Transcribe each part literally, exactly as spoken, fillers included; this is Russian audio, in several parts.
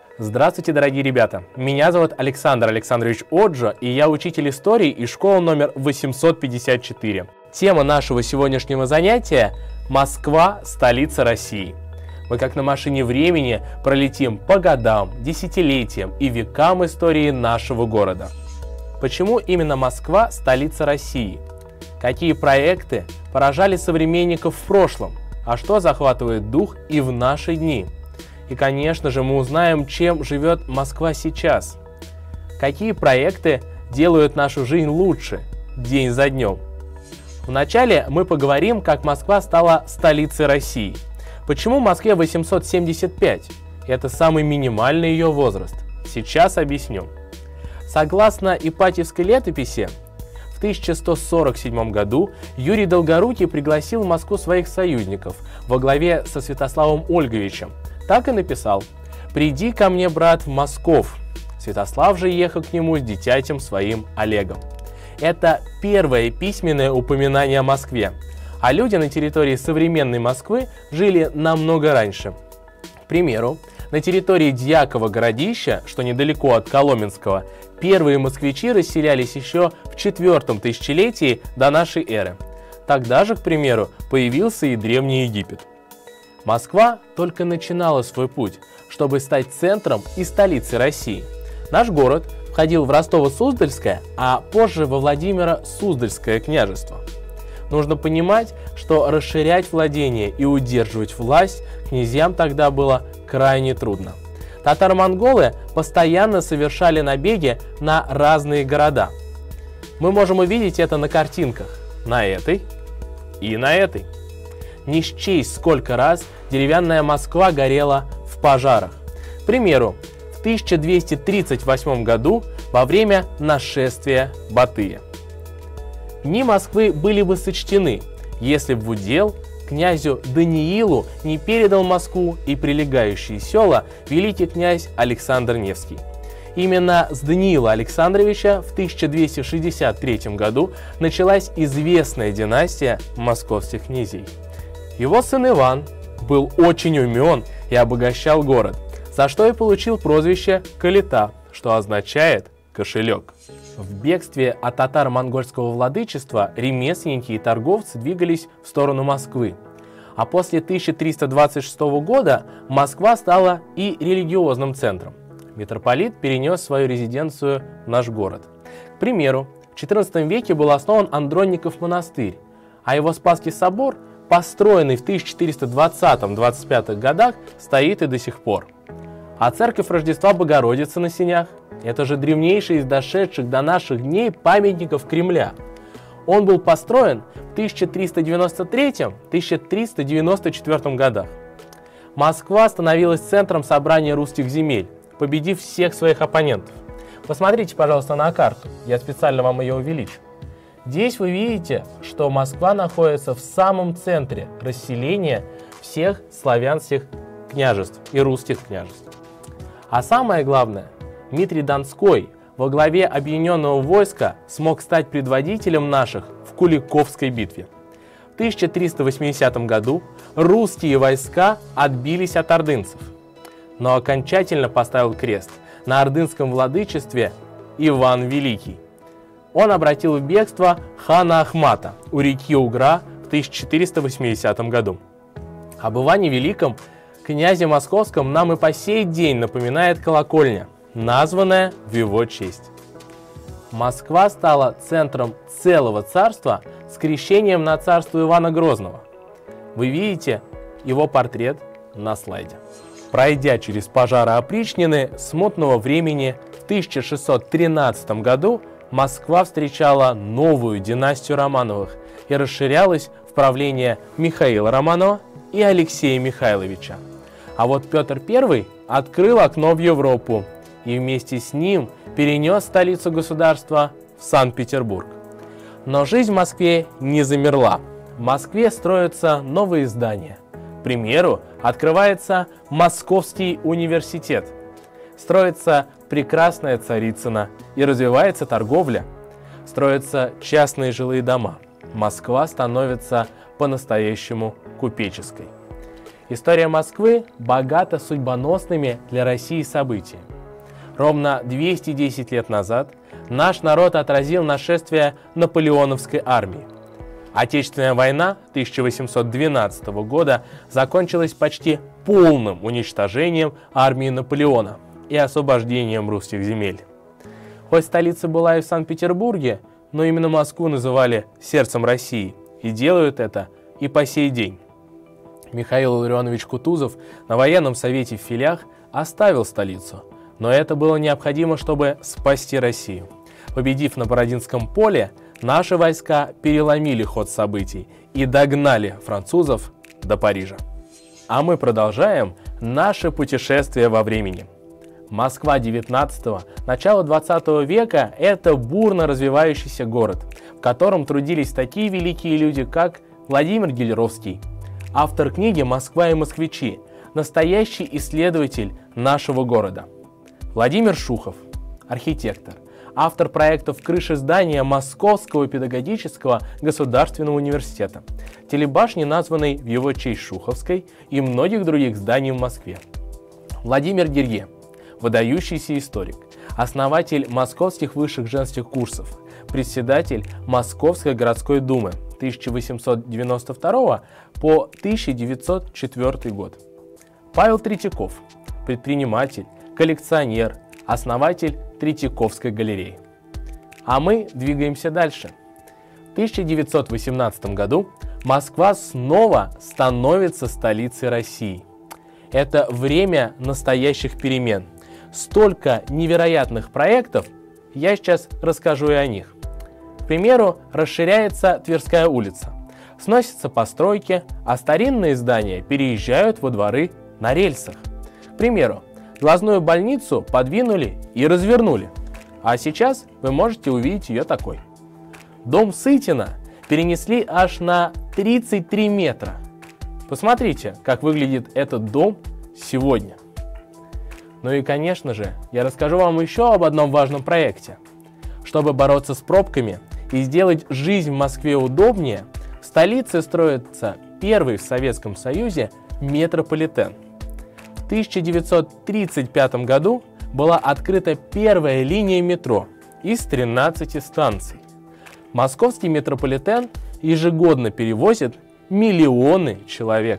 Здравствуйте, дорогие ребята! Меня зовут Александр Александрович Оджо, и я учитель истории из школы номер восемьсот пятьдесят четыре. Тема нашего сегодняшнего занятия – Москва, столица России. Мы как на машине времени пролетим по годам, десятилетиям и векам истории нашего города. Почему именно Москва – столица России? Какие проекты поражали современников в прошлом? А что захватывает дух и в наши дни? И, конечно же, мы узнаем, чем живет Москва сейчас. Какие проекты делают нашу жизнь лучше день за днем? Вначале мы поговорим, как Москва стала столицей России. Почему Москве восемьсот семьдесят пять? Это самый минимальный ее возраст. Сейчас объясню. Согласно Ипатьевской летописи, в тысяча сто сорок седьмом году Юрий Долгорукий пригласил в Москву своих союзников во главе со Святославом Ольговичем. Так и написал: «Приди ко мне, брат, в Москов». Святослав же ехал к нему с дитятем своим Олегом. Это первое письменное упоминание о Москве, а люди на территории современной Москвы жили намного раньше. К примеру, на территории Дьякова городища, что недалеко от Коломенского, первые москвичи расселялись еще в четвертом тысячелетии до нашей эры. Тогда же, к примеру, появился и Древний Египет. Москва только начинала свой путь, чтобы стать центром и столицей России. Наш город входил в Ростово-Суздальское, а позже во Владимиро-Суздальское княжество. Нужно понимать, что расширять владения и удерживать власть князьям тогда было крайне трудно. Татаро-монголы постоянно совершали набеги на разные города. Мы можем увидеть это на картинках, на этой и на этой. Не счесть, сколько раз деревянная Москва горела в пожарах. К примеру, в тысяча двести тридцать восьмом году во время нашествия Батыя. Дни Москвы были бы сочтены, если бы в удел князю Даниилу не передал Москву и прилегающие села великий князь Александр Невский. Именно с Даниила Александровича в тысяча двести шестьдесят третьем году началась известная династия московских князей. Его сын Иван был очень умен и обогащал город, за что и получил прозвище Калита, что означает «кошелек». В бегстве от татаро-монгольского владычества ремесленники и торговцы двигались в сторону Москвы. А после тысяча триста двадцать шестого года Москва стала и религиозным центром. Митрополит перенес свою резиденцию в наш город. К примеру, в четырнадцатом веке был основан Андронников монастырь, а его Спасский собор, построенный в тысяча четыреста двадцатом — двадцать пятом годах, стоит и до сих пор. А церковь Рождества Богородицы на Сенях – это же древнейший из дошедших до наших дней памятников Кремля. Он был построен в тысяча триста девяносто третьем — тысяча триста девяносто четвёртом годах. Москва становилась центром собрания русских земель, победив всех своих оппонентов. Посмотрите, пожалуйста, на карту, я специально вам ее увеличу. Здесь вы видите, что Москва находится в самом центре расселения всех славянских княжеств и русских княжеств. А самое главное, Дмитрий Донской во главе объединенного войска смог стать предводителем наших в Куликовской битве. В тысяча триста восьмидесятом году русские войска отбились от ордынцев, но окончательно поставил крест на ордынском владычестве Иван Великий. Он обратил в бегство хана Ахмата у реки Угра в тысяча четыреста восьмидесятом году. Об Иване Великом, князе Московском, нам и по сей день напоминает колокольня, названная в его честь. Москва стала центром целого царства с крещением на царство Ивана Грозного. Вы видите его портрет на слайде. Пройдя через пожары опричнины смутного времени, в тысяча шестьсот тринадцатом году Москва встречала новую династию Романовых и расширялась в правление Михаила Романова и Алексея Михайловича. А вот Петр Первый открыл окно в Европу и вместе с ним перенес столицу государства в Санкт-Петербург. Но жизнь в Москве не замерла. В Москве строятся новые здания. К примеру, открывается Московский университет. Строится прекрасная Царицына и развивается торговля. Строятся частные жилые дома. Москва становится по-настоящему купеческой. История Москвы богата судьбоносными для России событиями. Ровно двести десять лет назад наш народ отразил нашествие наполеоновской армии. Отечественная война тысяча восемьсот двенадцатого года закончилась почти полным уничтожением армии Наполеона и освобождением русских земель. Хоть столица была и в Санкт-Петербурге, но именно Москву называли сердцем России, и делают это и по сей день. Михаил Илларионович Кутузов на военном совете в Филях оставил столицу, но это было необходимо, чтобы спасти Россию. Победив на Бородинском поле, наши войска переломили ход событий и догнали французов до Парижа. А мы продолжаем наше путешествие во времени. Москва девятнадцатого – начало двадцатого века – это бурно развивающийся город, в котором трудились такие великие люди, как Владимир Гелеровский, автор книги «Москва и москвичи», настоящий исследователь нашего города. Владимир Шухов, архитектор, автор проектов крыши здания Московского педагогического государственного университета, телебашни, названной в его честь Шуховской, и многих других зданий в Москве. Владимир Дерье, выдающийся историк, основатель московских высших женских курсов, председатель Московской городской думы тысяча восемьсот девяносто второго по тысяча девятьсот четвёртый год. Павел Третьяков, предприниматель, коллекционер, основатель Третьяковской галереи. А мы двигаемся дальше. В тысяча девятьсот восемнадцатом году Москва снова становится столицей России. Это время настоящих перемен. Столько невероятных проектов, я сейчас расскажу и о них. К примеру, расширяется Тверская улица, сносятся постройки, а старинные здания переезжают во дворы на рельсах. К примеру, глазную больницу подвинули и развернули, а сейчас вы можете увидеть ее такой. Дом Сытина перенесли аж на тридцать три метра. Посмотрите, как выглядит этот дом сегодня. Ну и, конечно же, я расскажу вам еще об одном важном проекте. Чтобы бороться с пробками и сделать жизнь в Москве удобнее, в столице строится первый в Советском Союзе метрополитен. В тысяча девятьсот тридцать пятом году была открыта первая линия метро из тринадцати станций. Московский метрополитен ежегодно перевозит миллионы человек.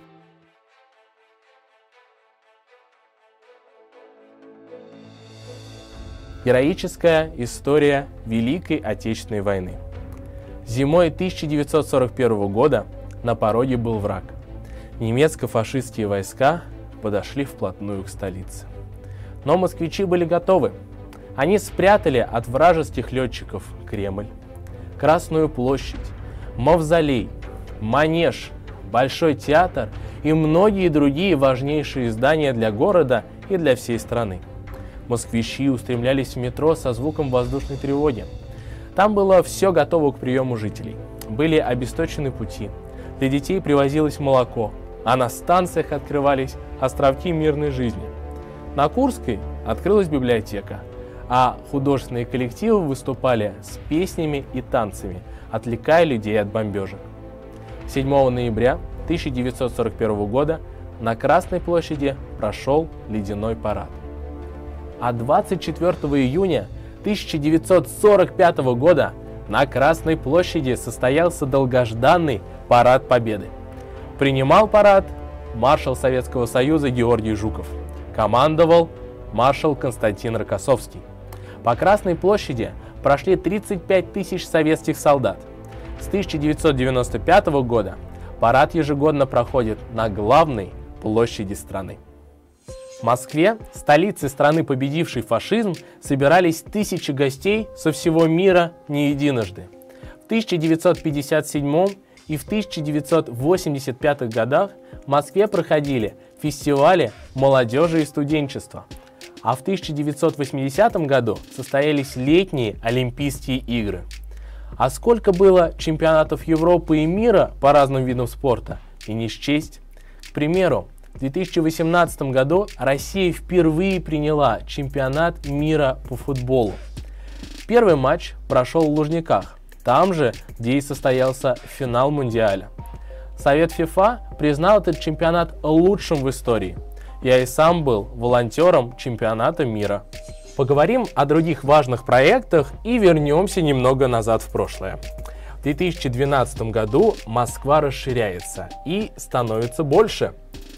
Героическая история Великой Отечественной войны. Зимой тысяча девятьсот сорок первого года на пороге был враг. Немецко-фашистские войска подошли вплотную к столице. Но москвичи были готовы. Они спрятали от вражеских летчиков Кремль, Красную площадь, Мавзолей, Манеж, Большой театр и многие другие важнейшие здания для города и для всей страны. Москвичи устремлялись в метро со звуком воздушной тревоги. Там было все готово к приему жителей. Были обесточены пути. Для детей привозилось молоко, а на станциях открывались островки мирной жизни. На Курской открылась библиотека, а художественные коллективы выступали с песнями и танцами, отвлекая людей от бомбежек. седьмого ноября тысяча девятьсот сорок первого года на Красной площади прошел ледяной парад. А двадцать четвёртого июня тысяча девятьсот сорок пятого года на Красной площади состоялся долгожданный парад Победы. Принимал парад маршал Советского Союза Георгий Жуков. Командовал маршал Константин Рокоссовский. По Красной площади прошли тридцать пять тысяч советских солдат. С тысяча девятьсот девяносто пятого года парад ежегодно проходит на главной площади страны. В Москве, столице страны, победившей фашизм, собирались тысячи гостей со всего мира не единожды. В тысяча девятьсот пятьдесят седьмом и в тысяча девятьсот восемьдесят пятом годах в Москве проходили фестивали молодежи и студенчества, а в тысяча девятьсот восьмидесятом году состоялись летние Олимпийские игры. А сколько было чемпионатов Европы и мира по разным видам спорта, и не счесть. К примеру, в две тысячи восемнадцатом году Россия впервые приняла чемпионат мира по футболу. Первый матч прошел в Лужниках, там же, где и состоялся финал Мундиаля. Совет ФИФА признал этот чемпионат лучшим в истории. Я и сам был волонтером чемпионата мира. Поговорим о других важных проектах и вернемся немного назад в прошлое. В две тысячи двенадцатом году Москва расширяется и становится больше.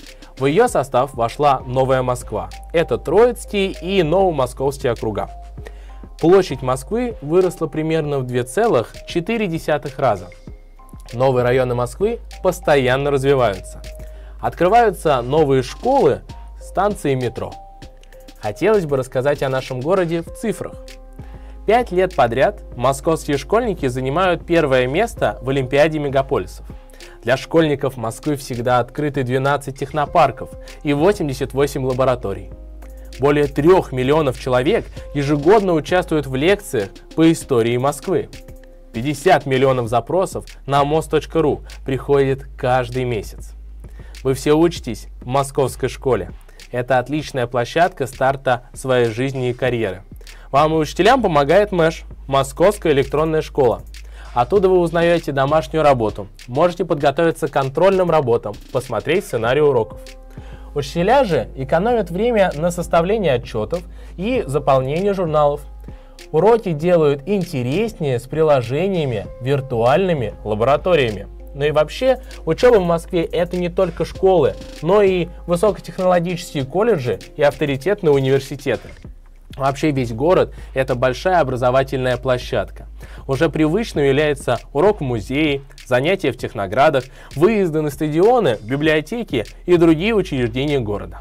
В ее состав вошла Новая Москва. Это Троицкий и Новомосковский округа. Площадь Москвы выросла примерно в два целых четыре десятых раза. Новые районы Москвы постоянно развиваются. Открываются новые школы, станции метро. Хотелось бы рассказать о нашем городе в цифрах. Пять лет подряд московские школьники занимают первое место в Олимпиаде мегаполисов. Для школьников Москвы всегда открыты двенадцать технопарков и восемьдесят восемь лабораторий. Более трех миллионов человек ежегодно участвуют в лекциях по истории Москвы. пятьдесят миллионов запросов на мост точка ру приходит каждый месяц. Вы все учитесь в московской школе. Это отличная площадка старта своей жизни и карьеры. Вам и учителям помогает МЭШ, Московская электронная школа. Оттуда вы узнаете домашнюю работу, можете подготовиться к контрольным работам, посмотреть сценарий уроков. Учителя же экономят время на составление отчетов и заполнение журналов. Уроки делают интереснее с приложениями, виртуальными лабораториями. Ну и вообще, учеба в Москве – это не только школы, но и высокотехнологические колледжи и авторитетные университеты. Вообще весь город – это большая образовательная площадка. Уже привычным является урок в музее, занятия в техноградах, выезды на стадионы, библиотеки и другие учреждения города.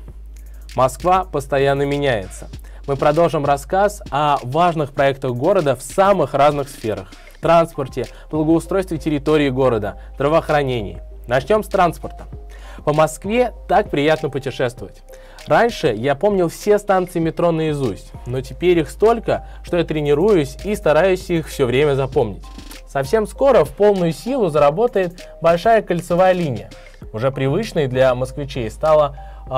Москва постоянно меняется. Мы продолжим рассказ о важных проектах города в самых разных сферах – транспорте, благоустройстве территории города, здравоохранении. Начнем с транспорта. По Москве так приятно путешествовать. Раньше я помнил все станции метро наизусть, но теперь их столько, что я тренируюсь и стараюсь их все время запомнить. Совсем скоро в полную силу заработает большая кольцевая линия. Уже привычной для москвичей стало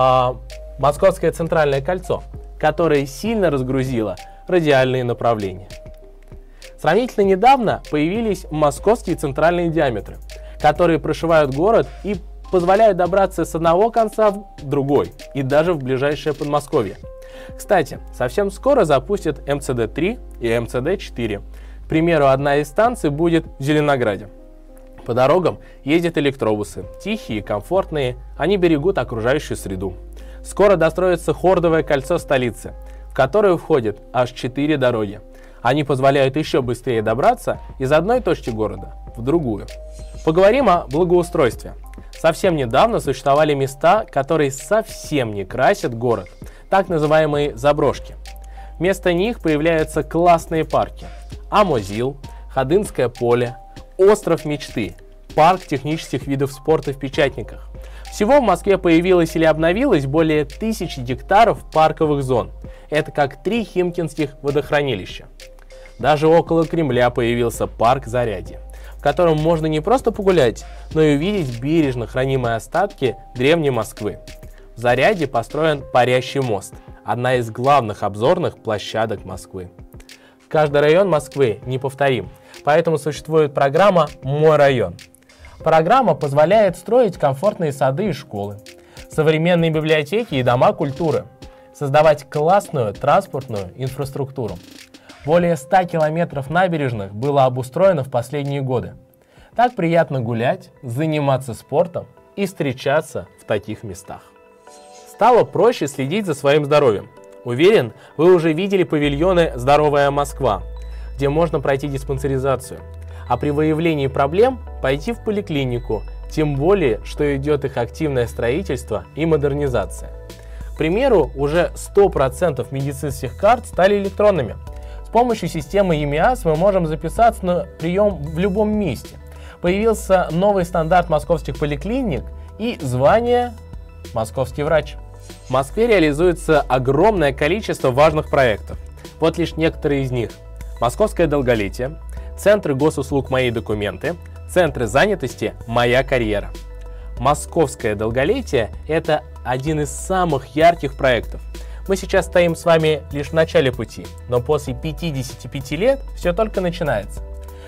э, Московское центральное кольцо, которое сильно разгрузило радиальные направления. Сравнительно недавно появились московские центральные диаметры, которые прошивают город и позволяют добраться с одного конца в другой и даже в ближайшее Подмосковье. Кстати, совсем скоро запустят эм цэ дэ три и эм цэ дэ четыре. К примеру, одна из станций будет в Зеленограде. По дорогам ездят электробусы, тихие, комфортные, они берегут окружающую среду. Скоро достроится Хордовое кольцо столицы, в которое входит аж четыре дороги. Они позволяют еще быстрее добраться из одной точки города в другую. Поговорим о благоустройстве. Совсем недавно существовали места, которые совсем не красят город, так называемые заброшки. Вместо них появляются классные парки. Амозил, Ходынское поле, Остров мечты, парк технических видов спорта в Печатниках. Всего в Москве появилось или обновилось более тысячи гектаров парковых зон. Это как три химкинских водохранилища. Даже около Кремля появился парк Зарядье, в котором можно не просто погулять, но и увидеть бережно хранимые остатки древней Москвы. В Зарядье построен парящий мост, одна из главных обзорных площадок Москвы. Каждый район Москвы неповторим, поэтому существует программа «Мой район». Программа позволяет строить комфортные сады и школы, современные библиотеки и дома культуры, создавать классную транспортную инфраструктуру. Более ста километров набережных было обустроено в последние годы. Так приятно гулять, заниматься спортом и встречаться в таких местах. Стало проще следить за своим здоровьем. Уверен, вы уже видели павильоны «Здоровая Москва», где можно пройти диспансеризацию. А при выявлении проблем пойти в поликлинику, тем более, что идет их активное строительство и модернизация. К примеру, уже сто процентов медицинских карт стали электронными. С помощью системы ЕМИАС мы можем записаться на прием в любом месте. Появился новый стандарт московских поликлиник и звание «Московский врач». В Москве реализуется огромное количество важных проектов. Вот лишь некоторые из них. Московское долголетие, центры госуслуг «Мои документы», центры занятости «Моя карьера». Московское долголетие – это один из самых ярких проектов. Мы сейчас стоим с вами лишь в начале пути, но после пятидесяти пяти лет все только начинается.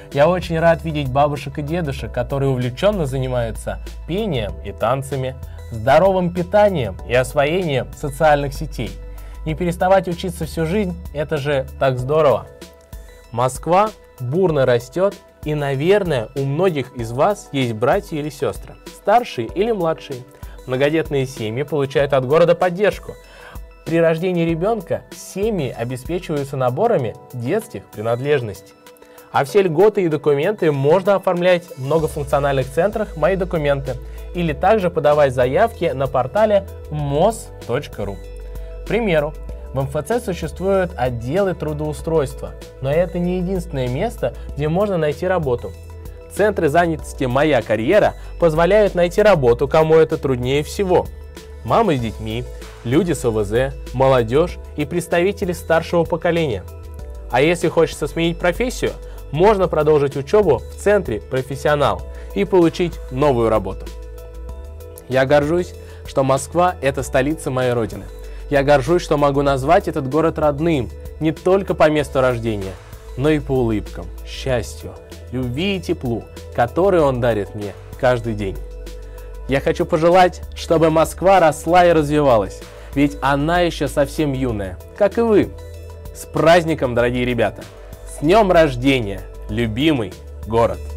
Я очень рад видеть бабушек и дедушек, которые увлеченно занимаются пением и танцами, здоровым питанием и освоением социальных сетей. Не переставать учиться всю жизнь – это же так здорово. Москва бурно растет, и, наверное, у многих из вас есть братья или сестры, старшие или младшие. Многодетные семьи получают от города поддержку. При рождении ребенка семьи обеспечиваются наборами детских принадлежностей. А все льготы и документы можно оформлять в многофункциональных центрах «Мои документы» или также подавать заявки на портале мос точка ру. К примеру, в эм эф цэ существуют отделы трудоустройства, но это не единственное место, где можно найти работу. Центры занятости «Моя карьера» позволяют найти работу, кому это труднее всего. Мамы с детьми, люди с о вэ зэ, молодежь и представители старшего поколения. А если хочется сменить профессию, можно продолжить учебу в центре «Профессионал» и получить новую работу. Я горжусь, что Москва – это столица моей родины. Я горжусь, что могу назвать этот город родным не только по месту рождения, но и по улыбкам, счастью, любви и теплу, которые он дарит мне каждый день. Я хочу пожелать, чтобы Москва росла и развивалась, ведь она еще совсем юная, как и вы. С праздником, дорогие ребята! С днем рождения, любимый город!